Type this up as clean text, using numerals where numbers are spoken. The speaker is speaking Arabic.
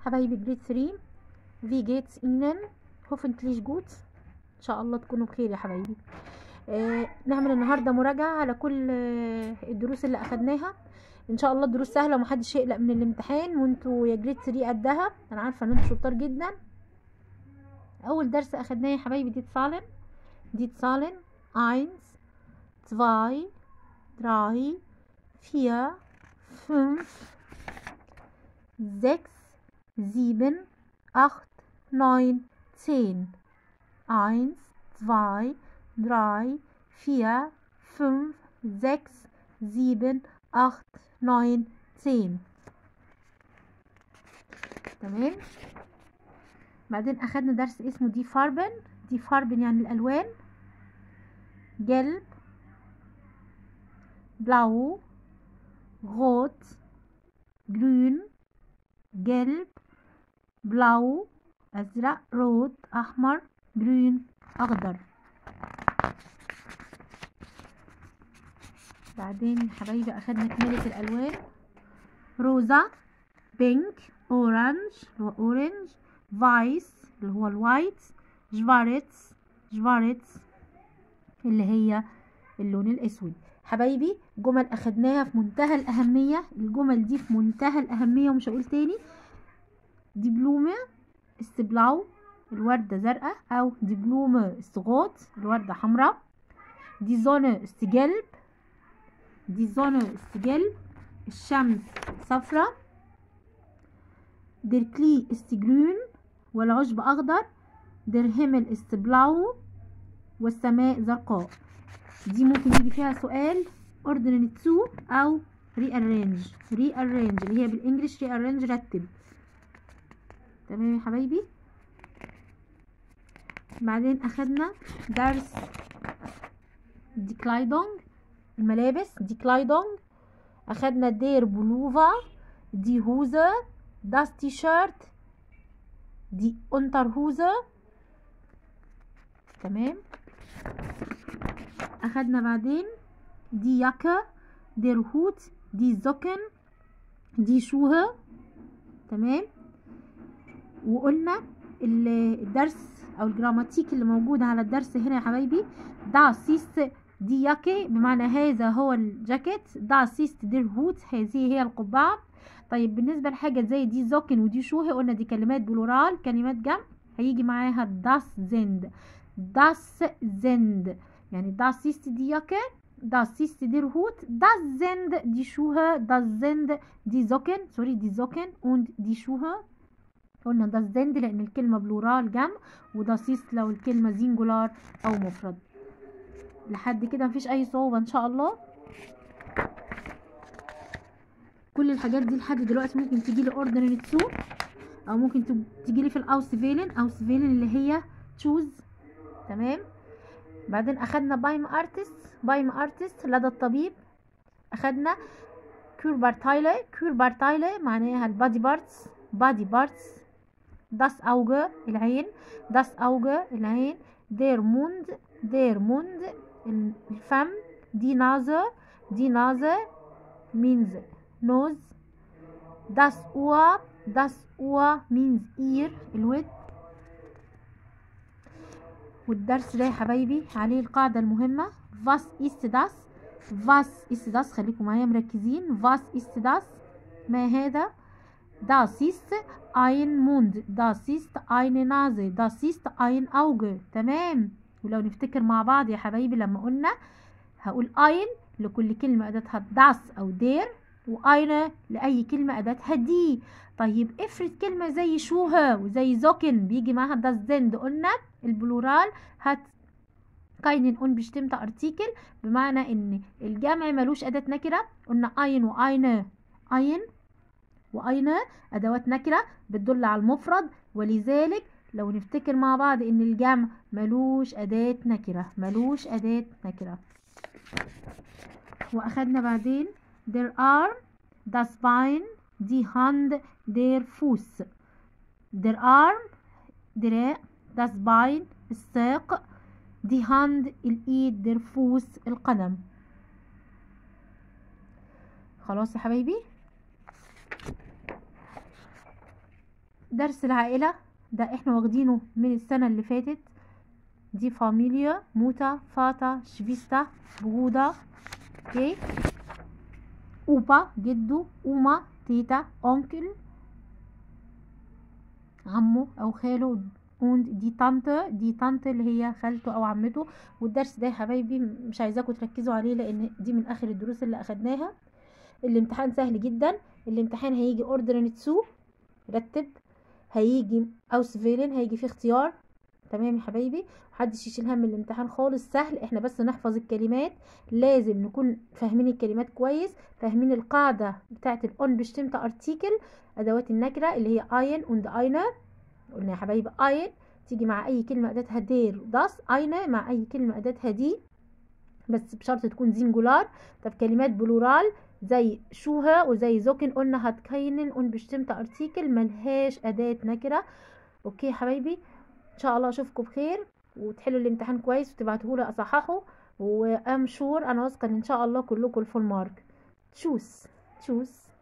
حبايبي جريد 3 في جيتس إينن هوفنتليش جوت. ان شاء الله تكونوا بخير يا حبايبي. نعمل النهارده مراجعه على كل الدروس اللي اخدناها. ان شاء الله الدروس سهله ومحدش يقلق من الامتحان، وانتوا يا جريد 3 قدها، انا عارفه ان انتوا شطار جدا. اول درس اخدناه يا حبايبي دي تصالن 1 2 3 4 5 6 7 8 9 10. 1 2 3 4 5 6 7 8 9 10. تمام. بعدين اخدنا درس اسمه دي فاربن يعني الالوان: جلب، بلاو، روت، جرين، جلب، بلاو ازرق، روت احمر، جرين اخضر. بعدين يا حبايبي اخدنا كمالة الالوان: روزا، بينك، اورانج اللي هو اورنج، فايس اللي هو الوايت، جفاريتس اللي هي اللون الاسود. حبايبي جمل اخدناها في منتهى الاهمية، الجمل دي في منتهى الاهمية ومش هقول تاني. دي بلومة استبلاو الوردة زرقاء، او دي بلومة استغوط الوردة حمراء. دي زونة استجلب الشمس صفراء. der Klee ist grün والعشب أخضر. der Himmel ist blau والسماء زرقاء. دي ممكن يجي فيها سؤال ordnen zu أو rearrange اللي هي بالإنجليش rearrange رتب. تمام يا حبايبي. بعدين أخدنا درس دي كلايدونج الملابس، دي كلايدونج. أخدنا der Pullover، دي هوزة، das T-Shirt، دي Unterhose. تمام. اخدنا بعدين دي ياكا، der Hut، دي زوكن، دي شوه. تمام. وقلنا الدرس او الجراماتيك اللي موجود على الدرس هنا يا حبايبي: das ist دي ياكي بمعنى هذا هو الجاكيت، das ist der Hut هذه هي القبعة. طيب بالنسبة لحاجة زي دي زوكن ودي شوه قلنا دي كلمات بلورال، كلمات جمع، هيجي معاها das sind يعني das ist die Jacke، das ist der Hut، das sind die Schuhe، das sind die Socken und die Schuhe. قلنا das sind لأن الكلمة بلورال جمع، وdas ist لو الكلمة زينجولار أو مفرد. لحد كده مفيش أي صعوبة إن شاء الله. كل الحاجات دي لحد دلوقتي ممكن تجيلي ordinary to، أو ممكن تجيلي في الأوسفيلن اللي هي choose. تمام. بعدين أخدنا بايم ارتست لدى الطبيب. أخدنا كوربارتايله معناها البادي بارتس. das Auge العين، der Mund الفم. die Nase means nose. das Ohr means ear الود. والدرس ده يا حبايبي عليه القاعدة المهمة: was ist das خليكم معايا مركزين. was ist das ما هذا؟ das ist ein Mund، das ist eine Nase، das ist ein Auge. تمام. ولو نفتكر مع بعض يا حبايبي لما قلنا هقول ein لكل كلمة أداتها das أو der، وeine لأي كلمة أداتها دي. طيب افرض كلمة زي شوه وزي زوكن بيجي معاها das sind، قلنا البلورال هات keinen unbestimmter Artikel بمعنى ان الجمع ملوش أداة نكرة. قلنا ein وأين أدوات نكرة بتدل على المفرد، ولذلك لو نفتكر مع بعض ان الجمع ملوش أداة نكرة. وأخدنا بعدين der Arm، das Bein، die Hand، der Fuß. der Arm دراع، das Bein الساق، die Hand الإيد، der Fuß القدم. خلاص يا حبايبي. درس العائلة ده احنا واخدينه من السنة اللي فاتت. دي فاميليا موتا فاتا شفيستا برودا. اوكي. اوبا جدو، اوما تيتا، اونكل عمه او خاله، دي طنط اللي هي خالته او عمته. والدرس ده يا حبايبي مش عايزاكم تركزوا عليه لان دي من اخر الدروس اللي اخدناها. الامتحان سهل جدا. الامتحان هيجي اوردر تسو، رتب، هيجي اوسفيلن، هيجي فيه اختيار. تمام يا حبايبي، محدش يشيل هم الامتحان خالص، سهل. احنا بس نحفظ الكلمات، لازم نكون فاهمين الكلمات كويس، فاهمين القاعدة بتاعت الاون بشتمت ارتيكل، ادوات النكرة اللي هي اين und einer. قلنا يا حبايبي اين تيجي مع اي كلمة اداتها دير das، eine مع اي كلمة اداتها دي، بس بشرط تكون سينجولار. طب كلمات بلورال زي شوها وزي زوكن قلنا هتكينن und bestimmte ارتيكل ملهاش اداة نكرة. اوكي يا حبايبي، ان شاء الله اشوفكم بخير وتحلوا الامتحان كويس وتبعتوه لي اصححه، وام شور انا واثقه ان شاء الله كلكم الفول مارك. تشوس.